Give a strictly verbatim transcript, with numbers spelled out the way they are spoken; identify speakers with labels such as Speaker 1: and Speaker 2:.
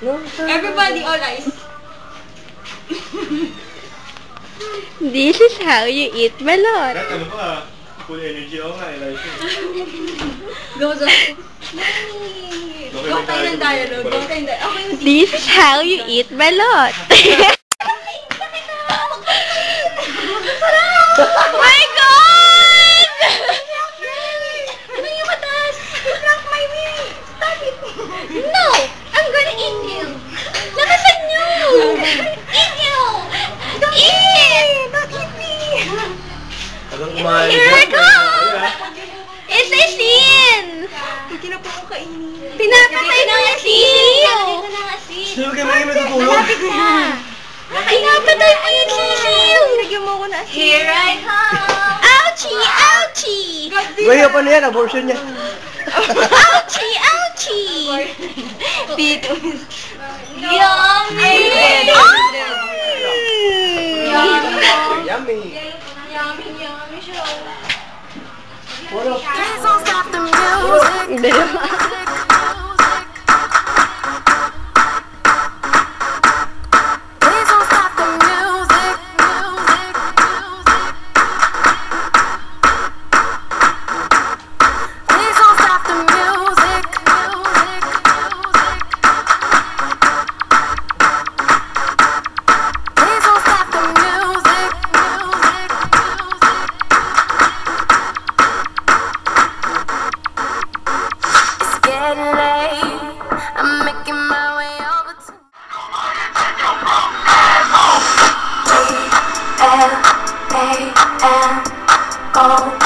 Speaker 1: Everybody, all eyes.
Speaker 2: This is how you eat balot.
Speaker 3: Kat, ano pa? Full energy ako nga, Elisha.
Speaker 1: Go, Justin. Go tayo ng dialogue. Go tayo ng dialogue.
Speaker 2: This is how you eat balot. My God!
Speaker 1: Ano yung matas? You block my way. Stop it. No! I'm gonna eat you. Lakasan nyo! Eat you! Don't eat me! Don't eat me!
Speaker 2: Here I go! It's a scene!
Speaker 1: Hindi na po ako kainin.
Speaker 2: Pinapatay mo yung sisiw!
Speaker 3: Sino kayo mga natutulog?
Speaker 1: Malapit na!
Speaker 2: Pinapatay mo yung sisiw!
Speaker 1: Lagyan mo ako na asin.
Speaker 2: Here I come! Ouchie! Ouchie!
Speaker 3: Gaya pa na yan, abortion niya.
Speaker 2: Ouchie! Ouchie!
Speaker 1: Pito.
Speaker 2: Yummy!
Speaker 3: Yummy! Yummy!
Speaker 1: Yummy, yummy siya.
Speaker 3: Wala.
Speaker 4: Please don't stop the music.
Speaker 2: Hindi.
Speaker 4: Please don't stop the music. Music. Please don't stop the music. Music. Please don't stop the music. Music. It's getting late. I'm making my way over to L A M O